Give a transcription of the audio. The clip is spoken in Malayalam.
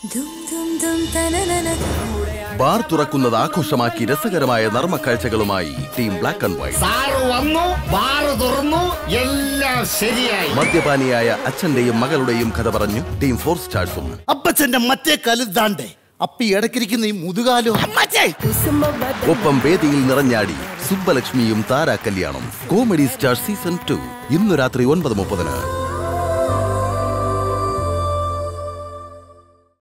ബാർ തുറക്കുന്നത് ആഘോഷമാക്കി രസകരമായ നർമ്മ കാഴ്ചകളുമായി ടീം ബ്ലാക്ക് ആൻഡ് വൈറ്റ്. മദ്യപാനിയായ അച്ഛന്റെയും മകളുടെയും കഥ പറഞ്ഞു ടീം 4 സ്റ്റാർസും. അപ്പച്ചന്റെ മറ്റേ കലുതാണ്ടേ അപ്പി ഇടക്കിരിക്കുന്ന ഈ മുതുകാലോ. ഒപ്പം വേദിയിൽ നിറഞ്ഞാടി സുബ്ബലക്ഷ്മിയും താരാ കല്യാണം. കോമഡി സ്റ്റാർ സീസൺ 2 ഇന്നു രാത്രി 9:30.